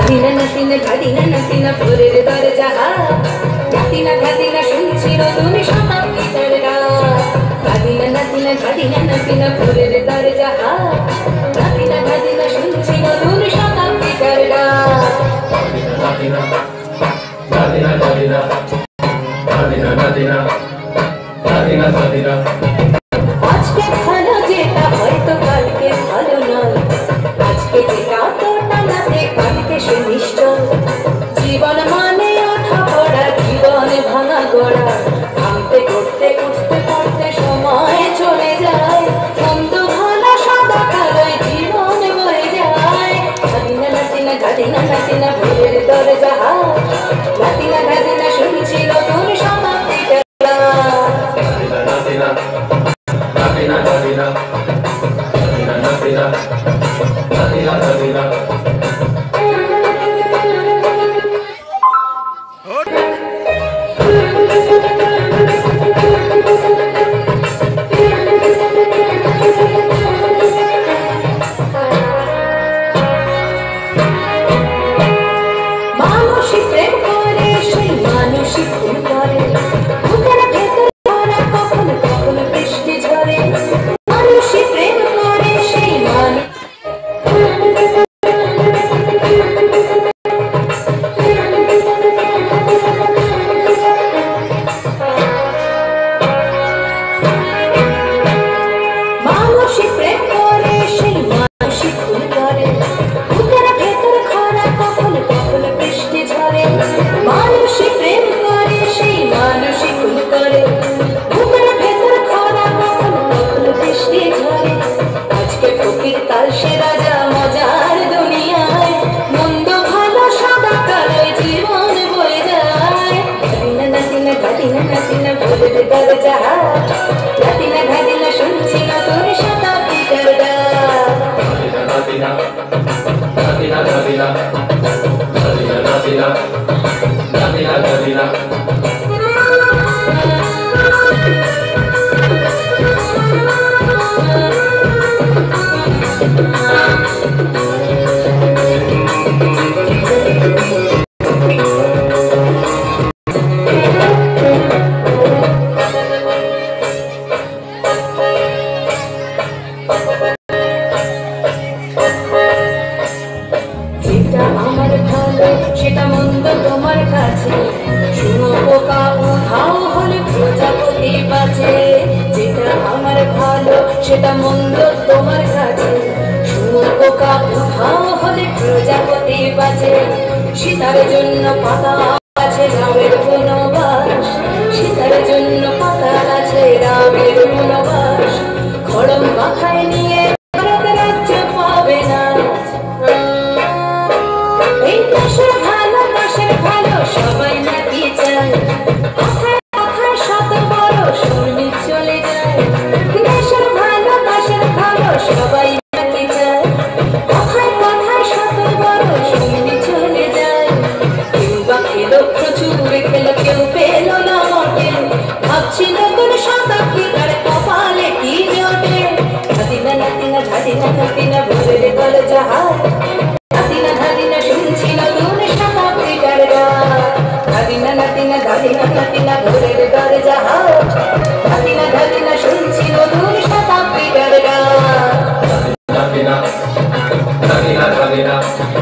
ধাদিনা নাতিনা ধাদিনা নাতিনা ভোরের দরজা নাতিনা ধাদিনা শুনছি নতুন শতাব্দীর রাত ধাদিনা নাতিনা ধাদিনা নাতিনা ভোরের দরজা নাতিনা ধাদিনা শুনছি নতুন শতাব্দীর রাত নাতিনা ধাদিনা ধাদিনা ধাদিনা ধাদিনা ধাদিনা ধাদিনা আজকে ভালো যেটা হয়তো কালকে ভালো নয় আজকে যেটা তোটা নাতে কালকে সে নিশ্চয় জীবন মানে ওঠা পড়া জীবনে ভাঙা গড়া ভাঙতে করতে উঠতে পড়তে সময় চলে যায় মন্দ ভালো সাদা কালোয় জীবন বয়ে যায় ধাদিনা নাতিনা ধাদিনা নাতিনা ভোরের দরজা নাতিনা ধাদিনা শুনছি নতুন শতাব্দীর নাতিনা নাতিনা ধাদিনা ধাদিনা নাতিনা ধাদিনা ধাদিনা সেটা মন্দ তোমার কাছে শুয়োপোকা উধাও হলে প্রজাপতি বাজে সীতার জন্য পাতা আছে রামের বনবাস সীতার জন্য পাতা আছে রামের বনবাস খড়ম মাথায় নিয়ে ভারত রাজ্য পাবে না এই দেশের ভালো সবাই নাকি চায় কথায় কথায় শত বড় সৈনিক চলে যায় দেশের ভালো সবাই নাকি চায় কথায় কথায় শত বড় সৈনিক চলে যায় কেউ বা খেলো প্রচুর খেলো কেউ পেল না মোটে ভাবছি নতুন শতাব্দী তার কপালে কি জোটে ধাদিনা নাতিনা ধাদিনা নাতিনা ভোরের দরজা নাতিনা ধাদিনা শুনছি নতুন শতাব্দীর রাত ধাদিনা নাতিনা ধাদিনা নাতিনা ভোরের দরজা নাতিনা ধাদিনা শুনছি নতুন শতাব্দীর রাত নাতিনা ধাদিনা ধাদিনা